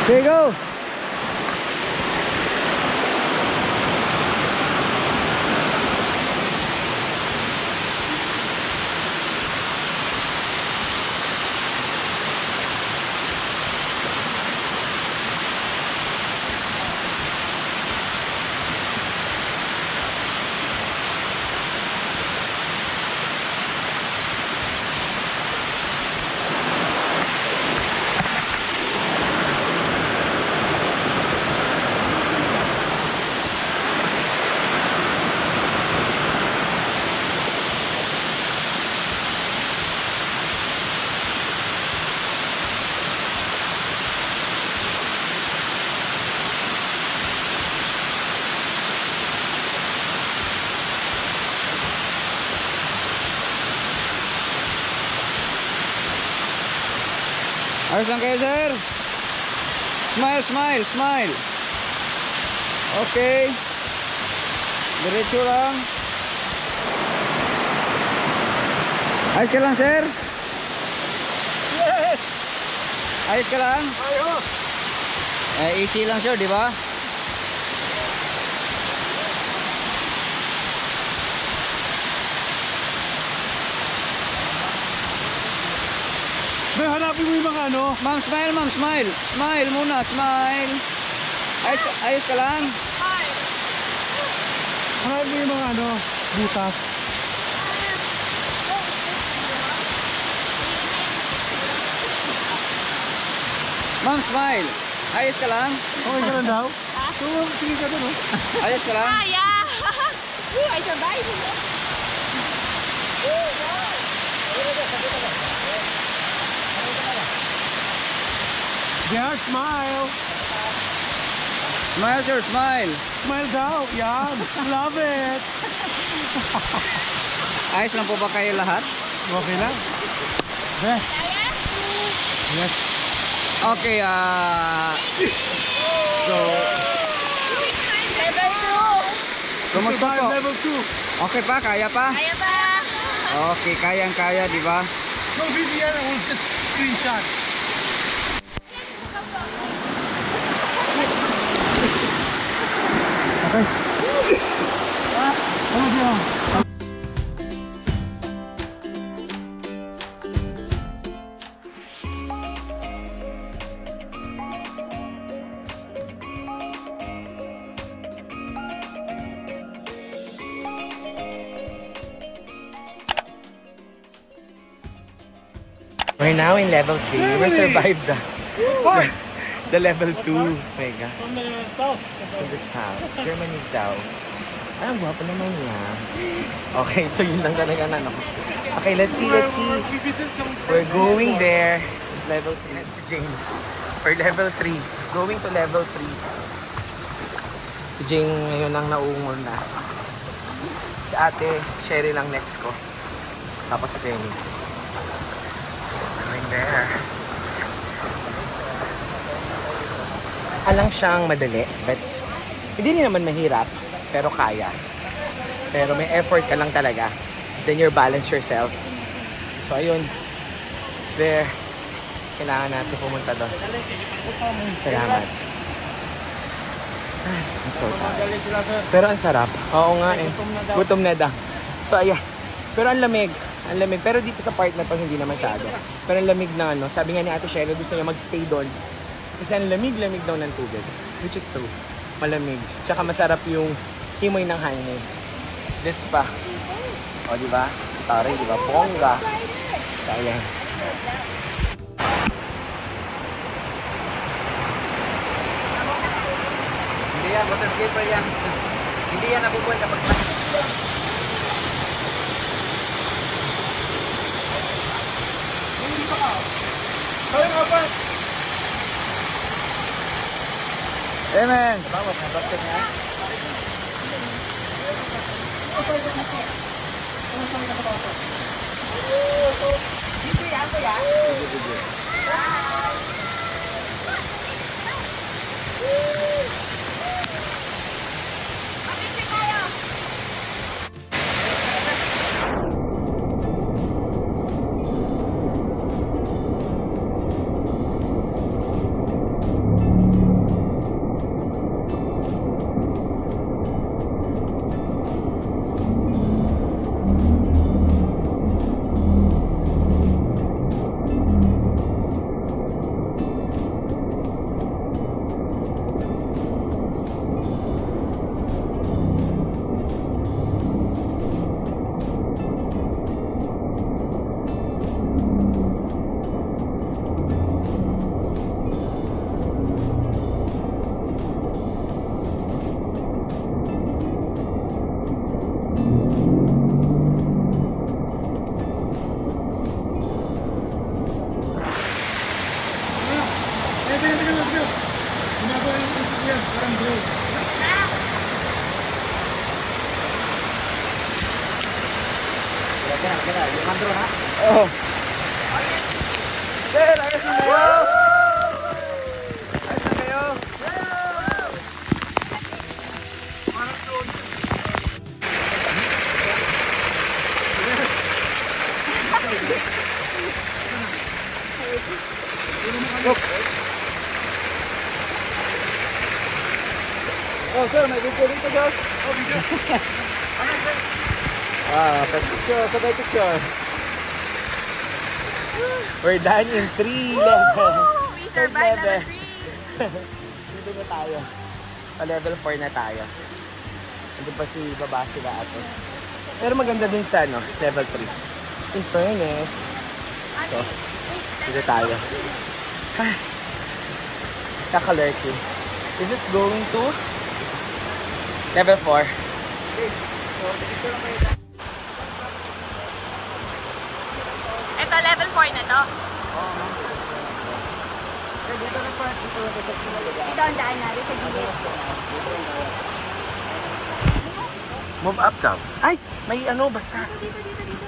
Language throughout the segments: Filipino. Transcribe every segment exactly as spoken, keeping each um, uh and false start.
Okay, go! Ayos lang kayo, sir. Smile, smile, smile. Okay. Diretso lang. Ayos ka lang, sir. Yes. Ayos ka lang. Ayos. Eh, easy lang, sir, di ba? May hanapin mo yung mga ano? Ma'am, smile, ma'am, smile. Smile muna, smile. Ayos, ayos ka lang. Hanapin mo yung mga ano? Butas. Ma'am, smile. Ayos ka lang. Okay ka lang daw? So, sige ka doon, oh. Ayos ka lang. Ah, yeah. Ooh, I survived. Yeah, smile. Smile, sir, smile. Smile daw. Yan. Love it. Ayos lang po ba kayo lahat? Okay lang. Yes. Yes. Okay, ah... so... Level two. Kumusta po? Level two. Okay pa? Kaya pa? Kaya ba? Okay, kayang-kaya, di ba? No video, I will just screenshot. Okay. Ano dia? We're now in level three. We survived the, the, the level two. Oh my God. From the south. From the south. Germany daw. Ay, ang gwapo naman niya. Okay, so yun lang talaga na ano. Okay, let's see, let's see. We're going there. It's level three. That's Jane. For level three. Going to level three. Si Jane ngayon lang nauungol na. Si ate, Sherry lang next ko. Tapos si Penny. Going there. Alang siyang madali, but hindi naman mahirap, pero kaya. Pero may effort ka lang talaga. Then you balance yourself. So ayun, there. Kailangan natin pumunta doon. Salamat. Ay, ang so tired. Pero ang sarap. Oo nga eh. Gutom na daw. So ayan. Pero ang lamig. Ang lamig. Pero dito sa part na to hindi na masyado. Pero ang lamig na ano. Sabi nga ni Ate Shelo, gusto niya magstay doon. Kasi ang lamig-lamig daw ng tubig. Which is true. Malamig. Tsaka masarap yung himoy ng hangin. That's pa. O diba? Tari, diba? Bongga. So ayan. Hindi yan. Water skipper yan. Hindi yan nabubuan kapag Amen. bawat na basket niya. Dito yan ko yan. yan, parang gray. Kaya, kaya, yung andro na? Oo. Sir, ayos na kayo! Ayos na kayo! Look! Oh, sir, may video dito, sir. Oh, video. Ah, picture, sabay picture. We're done in three level. We survived level three. Dito na tayo. Pa level four na tayo. Hindi pa si baba sila ate. Pero maganda din sa ano, level three. In fairness. So, dito tayo. Ah, kaka-lurking. Is this going to level four? Ito, level four na to. Dito na pa. Ito ang daan natin sa gilid. Move up daw. Ay, may ano, basa. Dito, dito, dito.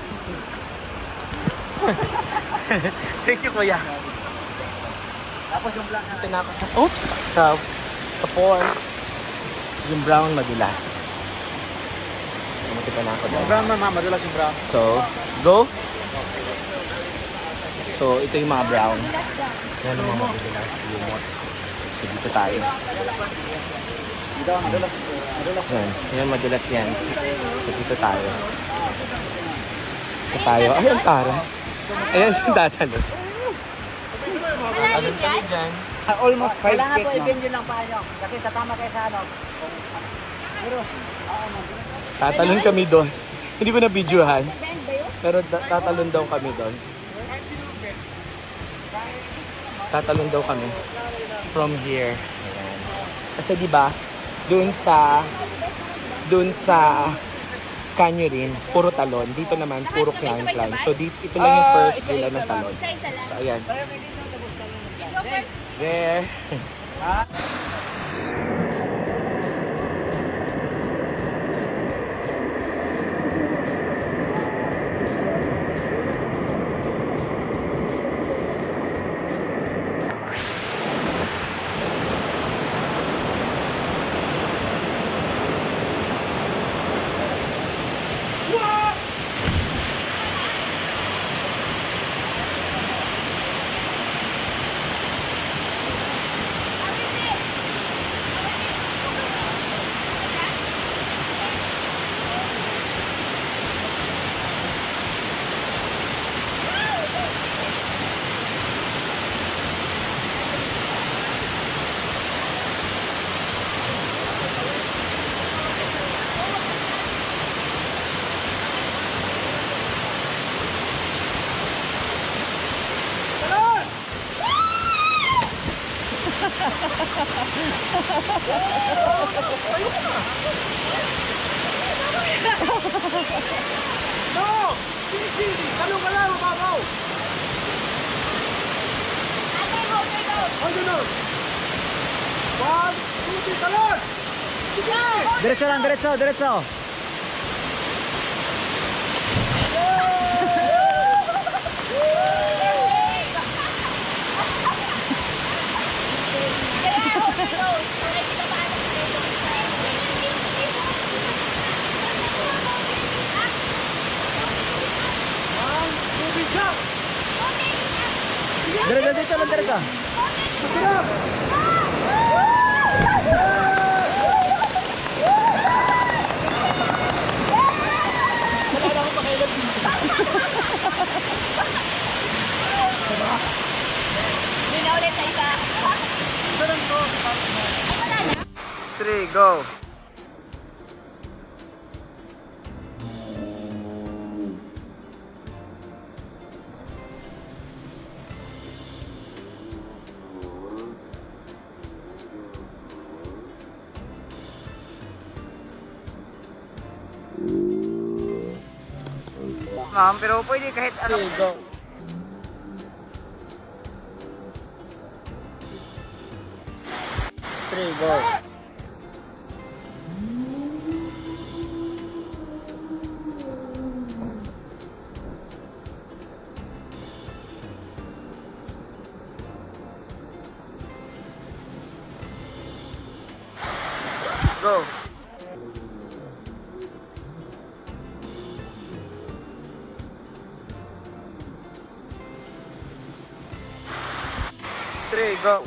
Thank you, kuya. Tapos yung black na tinako sa, oops, sa, sa four. Yung brown madulas. Sumuti pa na ako doon. Brown mama, madulas yung brown. So, go. So, ito yung mga brown. Yan ang mga madulas. Lumot. So, dito tayo. Dito, madulas. Madulas. Yan. Yan, madulas yan. So, dito tayo. Dito tayo. Ay, ang tara. Ayan yung tatanong. Malalim yan? Dyan. Ah, almost five Kailangan feet po na. i-video lang pa nyo. Kasi tatama kayo sa ano. Pero, Tatalon kami doon. Hindi ko na videohan. Bend ba yun? Pero da- tatalon daw kami doon. Tatalon daw kami. From here. Ayan. Kasi di ba doon sa doon sa canyoning, puro talon. Dito naman, puro climb climb. So, dito, ito lang yung first nila ng talon. Isa-isa lang. So, ayan. Go first. There. No! Sini, sini! Talong ka lang, mababaw! Okay, go, okay, go. Hold on, hold. One, two, three, talon! Sige! diretso lang, diretso, diretso. Kaya, okay, go. Para kita paano One, two, three, jump! Diretso, diretso lang, diretso. Hindi na ulit sa isa. Wala na. Three, go. Ma'am, pero pwede kahit ano. Go. three, go. Go. Three, go.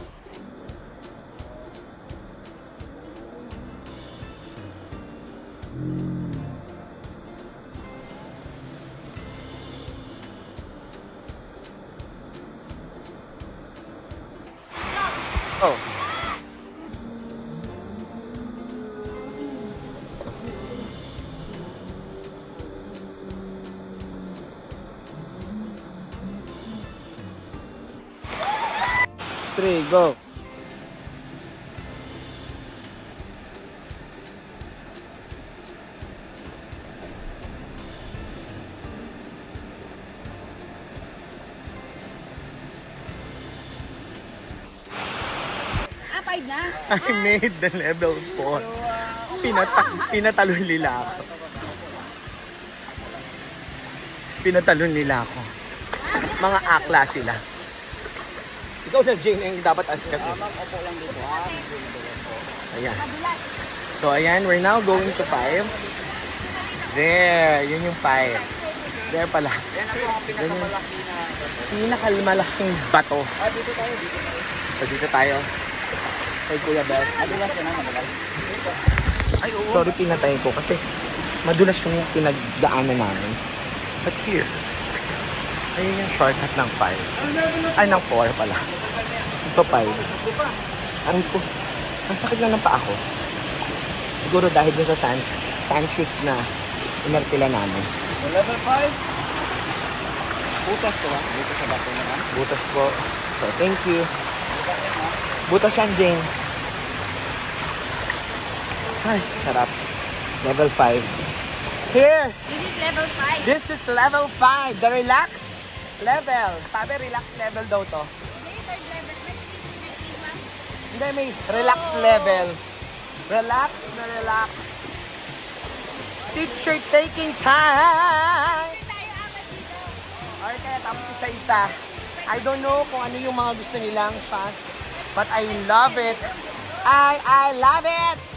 Oh. Three, go. Ah, five na. I made the level four. Pinata pinatalon nila ako. Pinatalon nila ako. Mga akla sila. Ikaw na, Jane, yung dapat ask kasi. Opo lang dito, ha? Ayan. Madulas. So, ayan, we're now going to five. There, yun yung five. There pala. Yan ako ang pinakamalaki na... Pinakamalaking bato. Ah, dito tayo, dito tayo. So, dito tayo. Kay Kuya Bes. Madulas yan, ha? Madulas. Ay, oo. Sorry, pinatay ko kasi madulas yung pinagdaanan namin. But here, ayun yung shortcut ng five. Ay, ng four pala. Ito five. Aray ko, ang sakit na ng paa ko. Siguro dahil dun sa sand, sand shoes na inartila namin. Level five. Butas ko ba? Butas sa bato naman. Butas po. So, thank you. Butas yan, Jane. Ay, sarap. Level five. Here! This is level five. This is level five. The relax level. Sabi, relax level daw to. May third level. May three, may three, ma'am. Hindi, may relax level. Relax na relax. Teacher taking time. Tayo apat dito. Or kaya tapos isa-isa. I don't know kung ano yung mga gusto nilang fast. But I love it. I, I love it.